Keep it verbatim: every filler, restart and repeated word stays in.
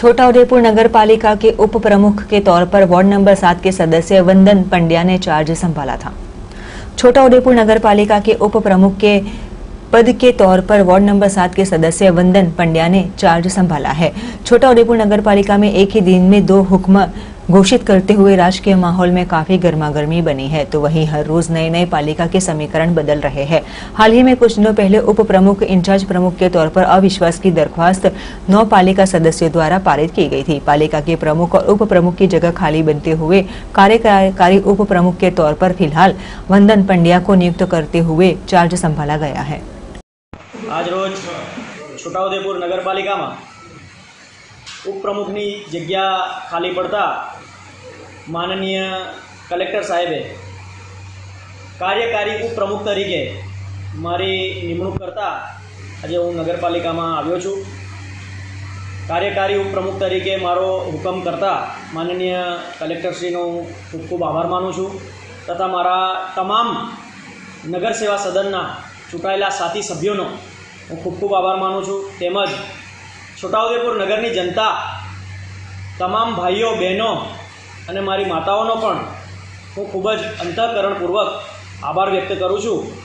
छोटाउदेपुर नगर पालिका के उप प्रमुख के तौर पर वार्ड नंबर सात के सदस्य वंदन पंड्या ने चार्ज संभाला था। छोटाउदेपुर नगर पालिका के उप प्रमुख के पद के तौर पर वार्ड नंबर सात के सदस्य वंदन पंड्या ने चार्ज संभाला है। छोटाउदेपुर नगर पालिका में एक ही दिन में दो हुक्म घोषित करते हुए राजकीय माहौल में काफी गर्मागर्मी बनी है, तो वहीं हर रोज नए नए पालिका के समीकरण बदल रहे हैं। हाल ही में कुछ दिनों पहले उप प्रमुख इंचार्ज प्रमुख के तौर पर अविश्वास की दरख्वास्त नौ पालिका सदस्यों द्वारा पारित की गई थी। पालिका के प्रमुख और उप प्रमुख की जगह खाली बनते हुए कार्यकारी उप प्रमुख के तौर पर फिलहाल वंदन पंड्या को नियुक्त करते हुए चार्ज संभाला गया है। आज रोज छोटाउदेपुर नगर पालिका में उपप्रमुखनी जग्या खाली पड़ता माननीय कलेक्टर साहेबे कार्यकारी उपप्रमुख तरीके मारी निमणूक करता आज हूँ नगरपालिका में आव्यो छूं। कार्यकारी उपप्रमुख तरीके मारो हुकम करता माननीय कलेक्टरश्रीनो खूब खूब आभार मानु छूं तथा मारा तमाम नगर सेवा सदनना चूंटायेला साथी सभ्योनो हूँ खूब खूब आभार मानु छूं। तेमज छोटाउदेपुर नगरनी जनता तमाम भाईओ बहनों अने मारी माताओनो पण हूँ खूब ज अंतःकरणपूर्वक आभार व्यक्त करूँ छूं।